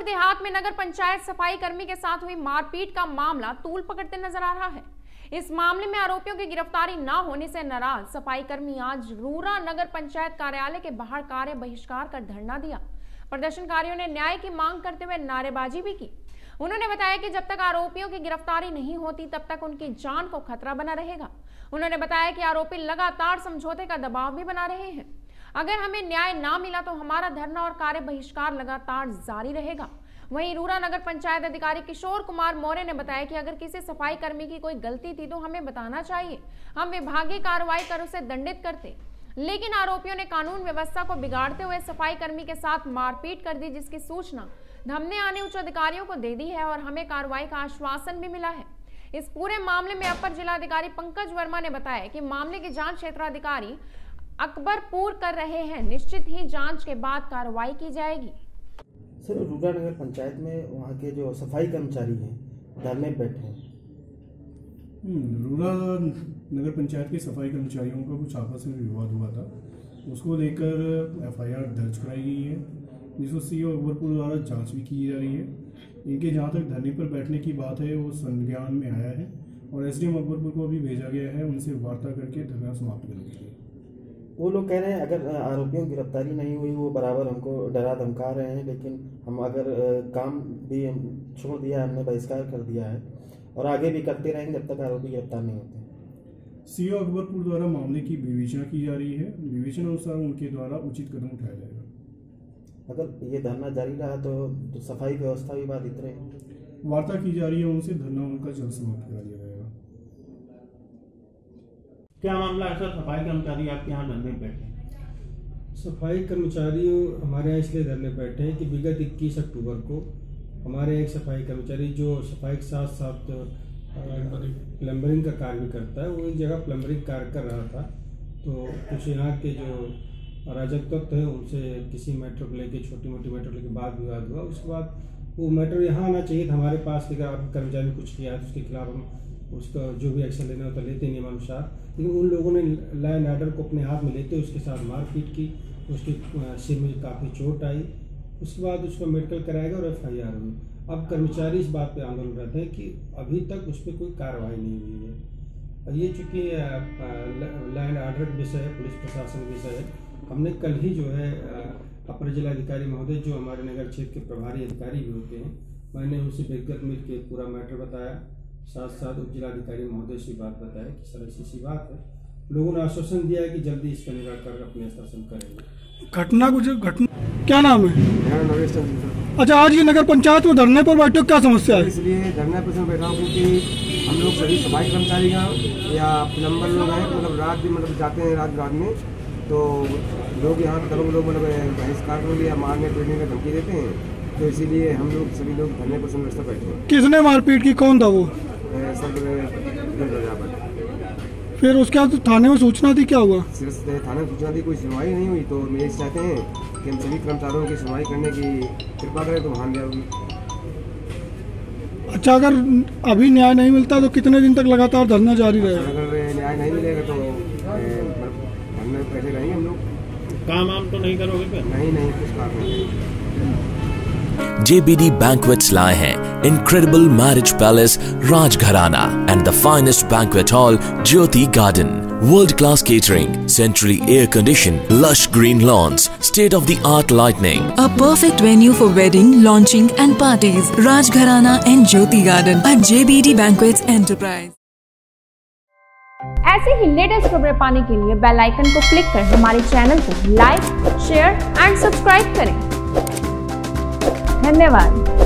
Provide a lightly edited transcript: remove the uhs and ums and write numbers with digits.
देहात में नगर पंचायत सफाई कर्मी के साथ हुई मारपीट का मामला तूल पकड़ते नजर आ रहा है। इस मामले में आरोपियों की गिरफ्तारी न होने से नाराज सफाई कर्मी आज रूरा नगर पंचायत कार्यालय के बाहर कार्य बहिष्कार कर धरना दिया। प्रदर्शनकारियों ने न्याय की मांग करते हुए नारेबाजी भी की। उन्होंने बताया कि जब तक आरोपियों की गिरफ्तारी नहीं होती तब तक उनकी जान को खतरा बना रहेगा। उन्होंने बताया कि आरोपी लगातार समझौते का दबाव भी बना रहे हैं। अगर हमें न्याय ना मिला तो हमारा धरना और कार्य बहिष्कार लगातार जारी रहेगा। वहीं रूरा नगर पंचायत अधिकारी किशोर कुमार मौर्य ने बताया कि अगर किसी सफाई कर्मी की कोई गलती थी तो हमें बताना चाहिए, हम विभागीय कार्रवाई कर उसे दंडित करते। लेकिन आरोपियों ने कानून व्यवस्था को बिगाड़ते हुए सफाई कर्मी के साथ मारपीट कर दी, जिसकी सूचना हमने आने उच्च अधिकारियों को दे दी है और हमें कार्रवाई का आश्वासन भी मिला है। इस पूरे मामले में अपर जिलाधिकारी पंकज वर्मा ने बताया कि मामले की जांच क्षेत्राधिकारी अकबरपुर कर रहे हैं। निश्चित ही जांच के बाद कार्रवाई की जाएगी। सर, रूरा नगर पंचायत में वहाँ के जो सफाई कर्मचारी हैं धरने पे बैठे हैं। रूरा नगर पंचायत के सफाई कर्मचारियों का कुछ आपस में विवाद हुआ था, उसको लेकर एफआईआर दर्ज कराई गई है, जिसको सीओ अकबरपुर द्वारा जांच भी की जा रही है। इनके जहाँ तक धरने पर बैठने की बात है वो संज्ञान में आया है और एसडीएम अकबरपुर को भी भेजा गया है उनसे वार्ता करके धरना समाप्त करने के लिए। वो लोग कह रहे हैं अगर आरोपियों की गिरफ्तारी नहीं हुई वो बराबर हमको डरा धमका रहे हैं, लेकिन हम अगर काम भी छोड़ दिया है, हमने बहिष्कार कर दिया है और आगे भी करते रहेंगे जब तक आरोपी गिरफ्तार नहीं होते। सीओ अकबरपुर द्वारा मामले की विवेचना की जा रही है, विवेचना अनुसार उनके द्वारा उचित कदम उठाया जाएगा। अगर ये धरना जारी रहा तो सफाई व्यवस्था भी बाधित रहेगी। वार्ता की जा रही है उनसे, धरना उनका जल्द समाप्त करा दिया जाएगा। क्या मामला है सर? सफाई कर्मचारी आपके यहाँ धरने बैठे हैं? सफाई कर्मचारी हमारे यहाँ इसलिए धरने बैठे हैं कि विगत 21 अक्टूबर को हमारे एक सफाई कर्मचारी जो सफाई के साथ साथ प्लम्बरिंग का कार्य भी करता है, वो एक जगह प्लम्बरिंग कार्य कर रहा था, तो कुछ यहाँ के जो अराजक तत्व है उनसे किसी मैटर को लेकर, छोटी मोटी मैटर को लेकर बात विवाद हुआ। उसके बाद वो मैटर यहाँ आना चाहिए था हमारे पास, लेकिन आपके कर्मचारी ने कुछ किया है तो उसके खिलाफ हम उसका जो भी एक्शन लेना होता लेते नियमानुसार, लेकिन उन लोगों ने लॉ एंड ऑर्डर को अपने हाथ में लेते उसके साथ मारपीट की, उसके सिर में काफ़ी चोट आई। उसके बाद उसको मेडिकल कराया गया और एफआईआर हुई। अब कर्मचारी इस बात पे आंदोलन रहते हैं कि अभी तक उस पर कोई कार्रवाई नहीं हुई है। और ये चूँकि लॉ एंड ऑर्डर का विषय है, पुलिस प्रशासन का विषय है, हमने कल ही जो है अपर जिलाधिकारी महोदय जो हमारे नगर क्षेत्र के प्रभारी अधिकारी भी होते हैं, मैंने उनसे व्यक्तिगत मिल के पूरा मैटर बताया, साथ साथ उप जिलाधिकारी महोदय से बात बताया कि सर ऐसी बात है। लोगों ने आश्वासन दिया है कि जल्दी इसका निराकरण अपने स्तर से करेंगे। घटना क्या नाम है? मेरा नरेश चंद्र। अच्छा, आज ये नगर पंचायत में धरने पर बैठे, क्या समस्या है? इसलिए धरने पर बैठा हूँ क्योंकि हम लोग सभी सफाई कर्मचारी या प्लम्बर लोग हैं, मतलब रात भी जाते हैं, रात में तो लोग यहाँ पर लोग बहिष्कार को या मारने पीटने का धमकी देते हैं, तो इसीलिए हम लोग सभी लोग धरने पर व्यवस्था बैठे हैं। किसने मारपीट की, कौन था वो? सब फिर उसके बाद थाने में सूचना दी, क्या हुआ? थाने में सूचना दी, कोई सुनवाई नहीं हुई, तो मेरे चाहते हैं कि हम सभी कर्मचारियों की सुनवाई करने की कृपा करें तो वहाँ जाओगी। अच्छा, अगर अभी न्याय नहीं मिलता तो कितने दिन तक लगातार धरना जारी रहेगा? अगर न्याय नहीं मिलेगा तो धरने पैसे रहेंगे हम लोग। काम तो नहीं करोगे फिर? नहीं, कुछ काम नहीं। JBD Banquets लाए हैं Incredible Marriage Palace Rajgharana and the finest banquet hall Jyoti Garden. World-class catering, centrally air-conditioned, lush green lawns, state-of-the-art lighting. A perfect venue for wedding, launching and parties. Rajgharana and Jyoti Garden at JBD Banquets Enterprise. ऐसे ही latest खबरें पाने के लिए bell icon को click कर हमारे channel को like, share and subscribe करें। धन्यवाद।